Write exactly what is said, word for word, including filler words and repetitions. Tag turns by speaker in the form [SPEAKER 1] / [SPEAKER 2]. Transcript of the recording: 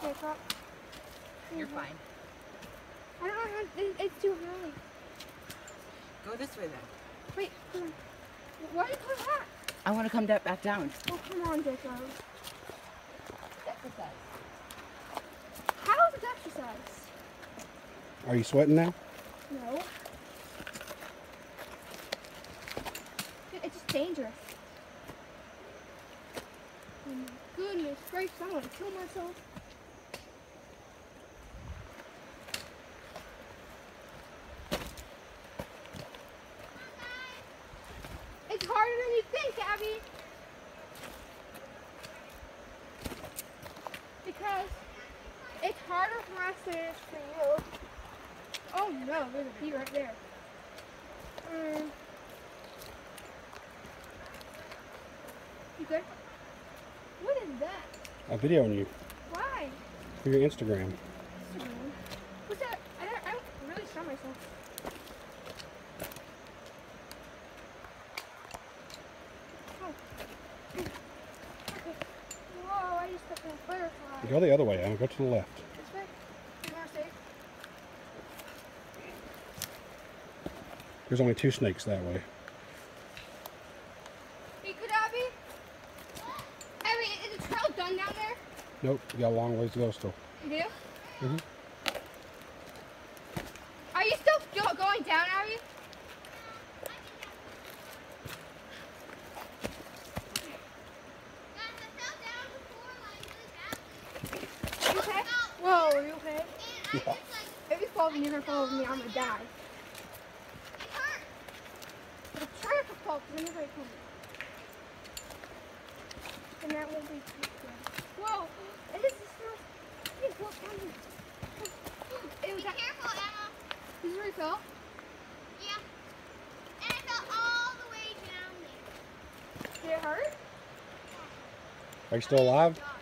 [SPEAKER 1] Jacob.
[SPEAKER 2] You're fine.
[SPEAKER 1] I don't know how, it, it's too high.
[SPEAKER 2] Go this way then.
[SPEAKER 1] Wait, come on. Why are you coming back?
[SPEAKER 2] I want to come da back down.
[SPEAKER 1] Oh, come on, Jacob.
[SPEAKER 2] Exercise.
[SPEAKER 1] How is it exercise?
[SPEAKER 3] Are you sweating now?
[SPEAKER 1] No. It's just dangerous. Oh my goodness gracious, I want to kill myself. It's harder than you think, Abby. Because it's harder for us than it is for you. Oh no, there's a bee right there. Um, you good? What is that?
[SPEAKER 3] I'm videoing you
[SPEAKER 1] Why?
[SPEAKER 3] for your Instagram.
[SPEAKER 1] Instagram. What's that? I don't, I don't really show myself. Oh. Okay. Whoa, I just stepped on a butterfly.
[SPEAKER 3] Go the other way, Anna. Go to the left.
[SPEAKER 1] This way? You want to stay?
[SPEAKER 3] There's only two snakes that way.
[SPEAKER 1] You good, Abby? Abby, is the trail done down there?
[SPEAKER 3] Nope, you got a long ways to go still.
[SPEAKER 1] You do?
[SPEAKER 3] Mm-hmm.
[SPEAKER 1] Are you still go- going down, Abby? You okay? Whoa, are you okay?
[SPEAKER 3] Yeah.
[SPEAKER 1] If you fall, you're gonna fall with me, I'm gonna die. But try not to fall, because I'm very coming. And that won't be too good. Whoa! It is the first. It's what's coming. It was
[SPEAKER 4] Be careful, Emma.
[SPEAKER 1] This is where you fell?
[SPEAKER 4] Yeah. And I fell all the way down there.
[SPEAKER 1] Did it hurt?
[SPEAKER 3] Are you still alive?